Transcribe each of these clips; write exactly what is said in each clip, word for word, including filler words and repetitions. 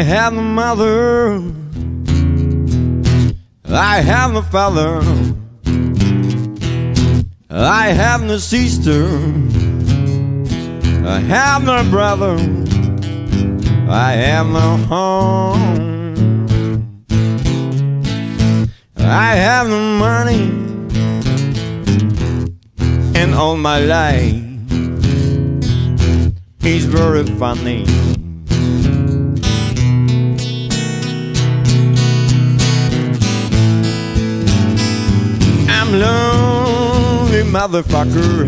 I have no mother, I have no father, I have no sister, I have no brother, I have no home, I have no money, and all my life is very funny. I'm lonely motherfucker.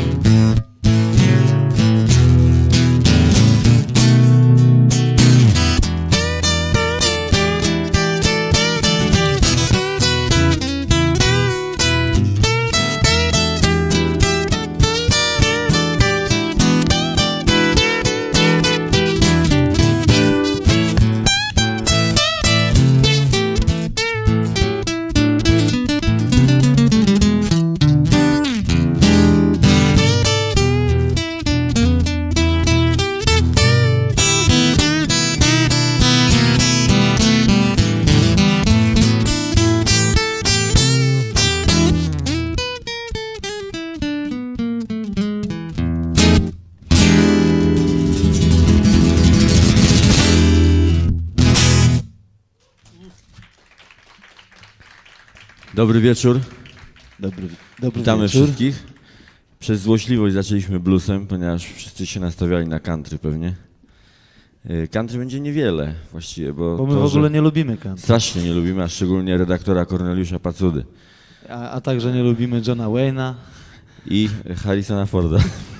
Dobry wieczór. Dobry, dobry Witamy wieczór. wszystkich. Przez złośliwość zaczęliśmy bluesem, ponieważ wszyscy się nastawiali na country pewnie. Country będzie niewiele właściwie, bo, bo my to, w ogóle nie lubimy country. Strasznie nie lubimy, a szczególnie redaktora Korneliusza Pacudy. A, a także nie lubimy Johna Wayne'a. I Harrisona Forda.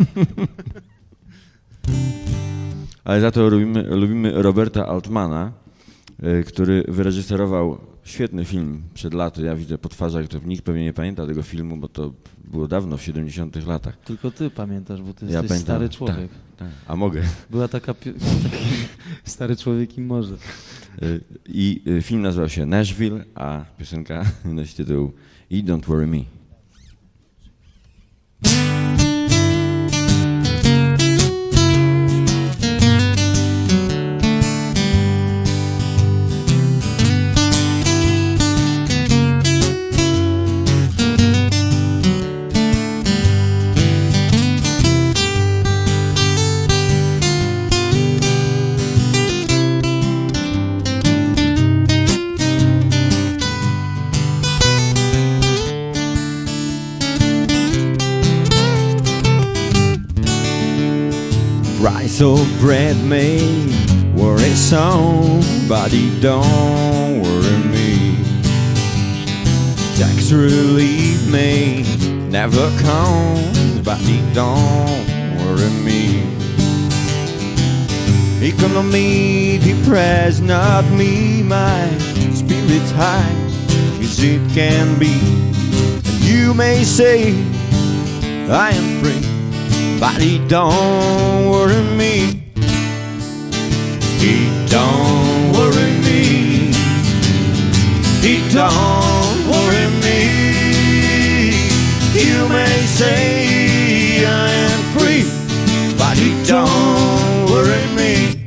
Ale za to lubimy, lubimy Roberta Altmana, który wyreżyserował świetny film przed laty. Ja widzę po twarzach, to nikt pewnie nie pamięta tego filmu, bo to było dawno, w siedemdziesiątych latach. Tylko ty pamiętasz, bo ty ja jesteś pamiętam. stary człowiek. Tak, tak. A mogę. Była taka pi- taki stary człowiek i może. I film nazywał się Nashville, a piosenka nosi tytuł I Don't Worry Me. Rice or bread may worry somebody, don't worry me. Tax relief may never come, but don't worry me. Economy depressed, not me, my spirit's high as it can be. And you may say I am free, but it don't worry me. It don't worry me. It don't worry me. You may say I am free, but it don't worry me.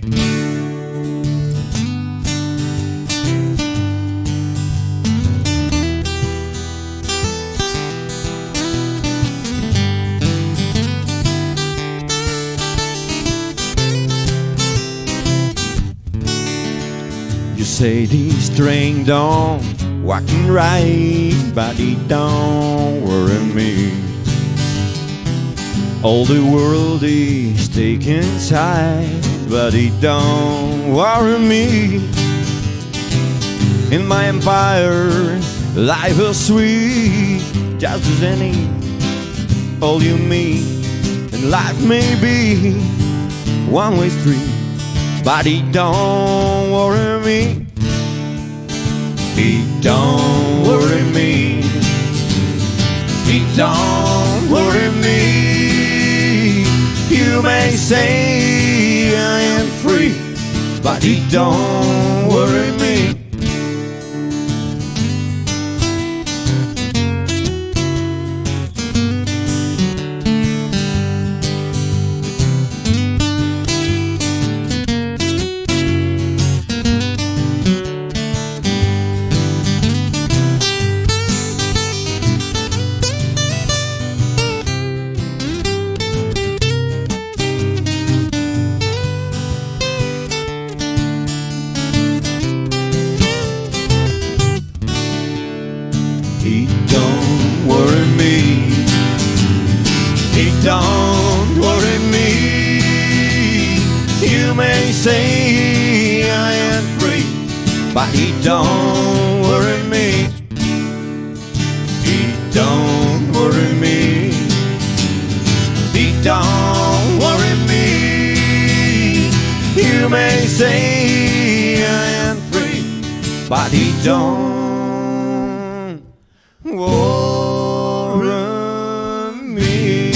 Say this train don't walking right, but it don't worry me. All the world is taken inside, but it don't worry me. In my empire, life is sweet, just as any all you meet. And life may be one-way street, but it don't worry me. It don't worry me. It don't worry me. You may say I am free, but it don't worry me. don't worry me. You may say I am free, but he don't worry me. He don't worry me. He don't worry me. You may say I am free, but he don't worry me.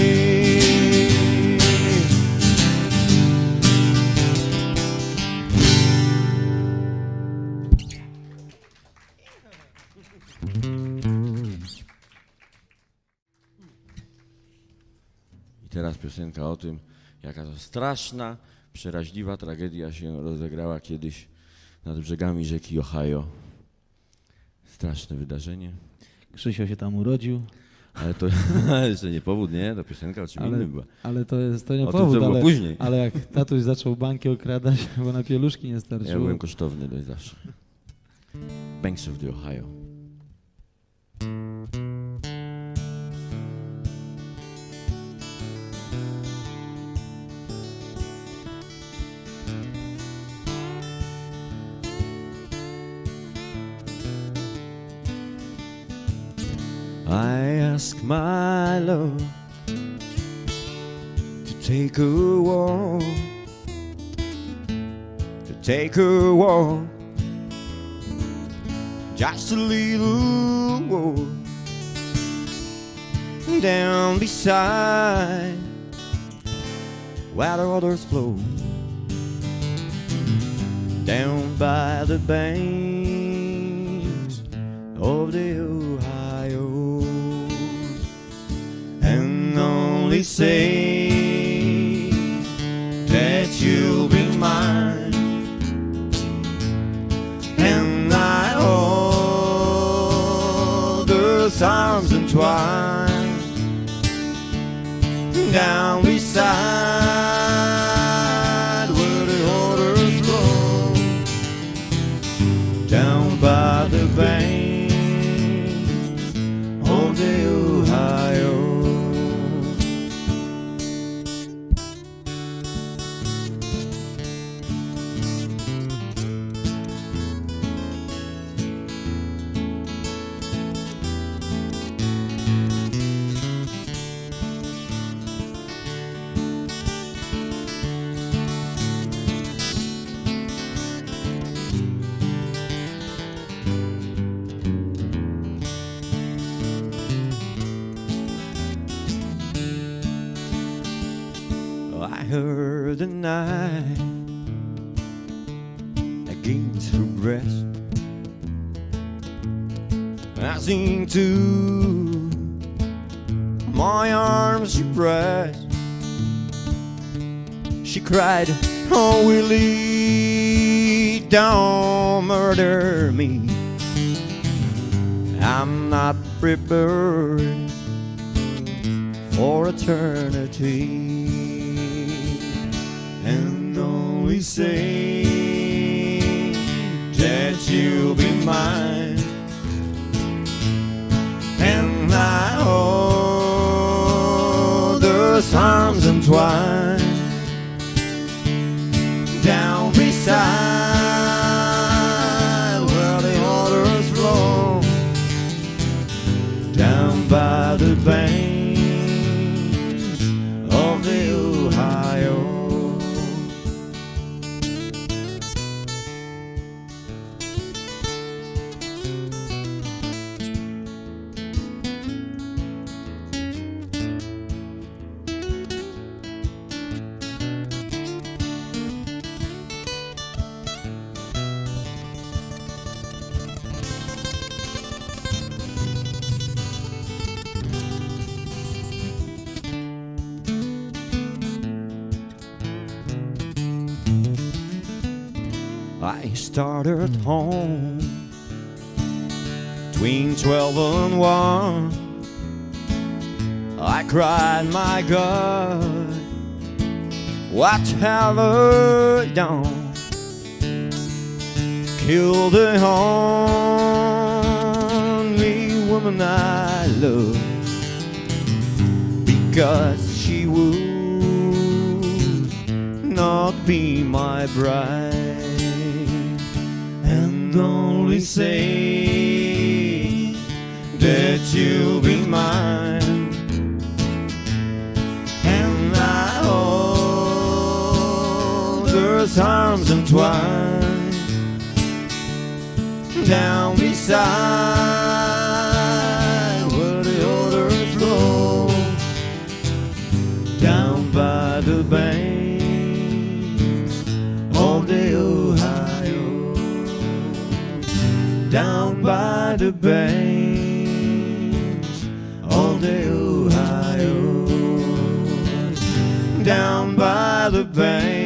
I teraz piosenka o tym, jaka to straszna, przeraźliwa tragedia się rozegrała kiedyś nad brzegami rzeki Ohio. Straszne wydarzenie. Krzysio się tam urodził. Ale to jeszcze nie powód, nie? To piosenka o czym ale, innym była. Ale to jest to nie o powód, tym, co było ale, później. ale jak tatuś zaczął banki okradać, bo na pieluszki nie starczyło. Ja byłem kosztowny dość zawsze. Banks of the Ohio. I ask my love to take a walk, to take a walk, just a little walk down beside where the waters flow, down by the banks of the Ohio. And only say that you'll be mine, and I hold those arms entwined down beside where the waters flow, down by the banks of the Ohio. I heard the night against her breast, I seemed to my arms she pressed. She cried, oh Willie, don't murder me, I'm not prepared for eternity. And only say that you'll be mine, and I hold those arms entwined down beside where the waters flow, down by the banks of the Ohio. I started home between twelve and one. I cried, my God, what have I done? Killed the only woman I love because be my bride, and only say that you'll be mine, and I hold those arms entwined down beside where the waters flow, down by the banks of the Ohio, down by the banks of the Ohio, down by the banks